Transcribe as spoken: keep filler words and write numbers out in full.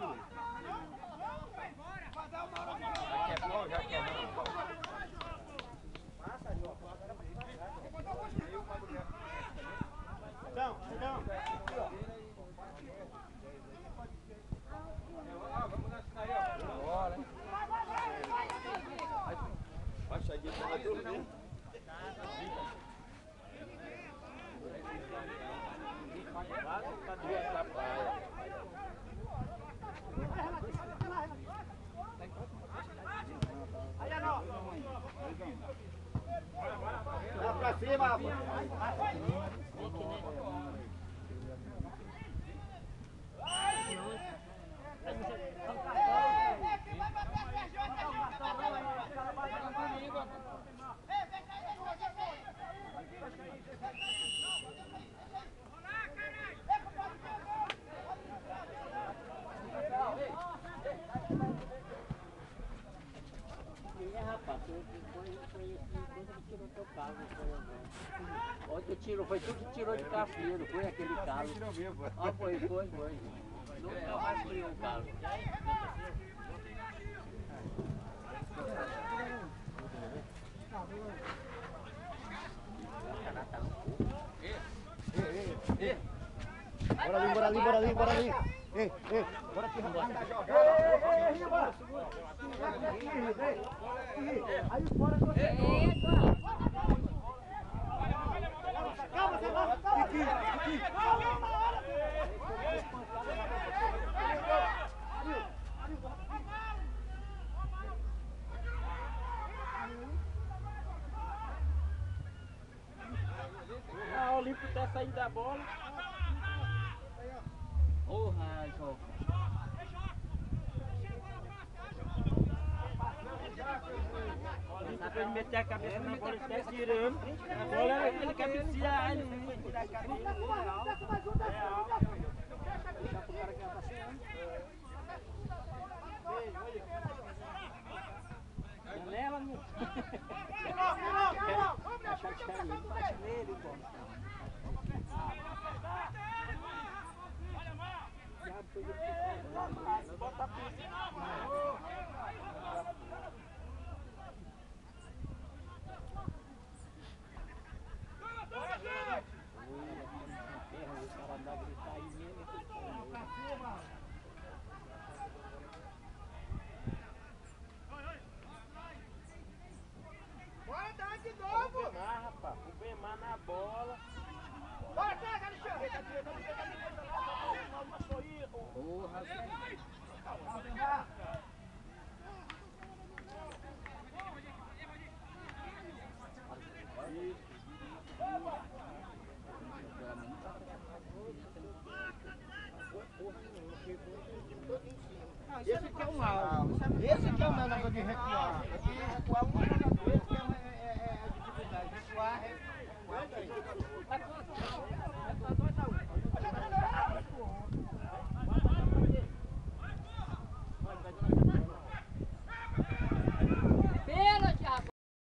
Já quebrou, já quebrou. Então, então. Vamos nessa aí, ó. Bora, hein? Vai sair de fora tudo, né? Tá duas pra praia. Aí, não. Vai pra cima, rapaz. Olha que tirou, foi tu que tirou de cafeiro, foi aquele carro. Ah, foi, foi, foi. Nunca mais foi um carro. Bora ali, bora ali, bora ali, bora ali. Ei, ei, bora aqui, rapaz. Ei, ei, Riba. Aí fora, calma, você vai. Aqui, aqui. Ah, o Olímpio tá saindo da bola. Porra, João. Dá pra ele meter a cabeça na bola, ele tá tirando. A bola ele cabecear, ele não foi tirar a cabeça. Deixa pro cara que ela tá sem. Janela no. Achar que caiu, ele bate nele, pô. Bota a Bora dar de novo! O Bemar, rapaz, o Bemar na bola. Bora, pega, Alexandre! Porra, Esse aqui é o mal. Esse aqui é o meu negócio de recuar. Aqui recuar um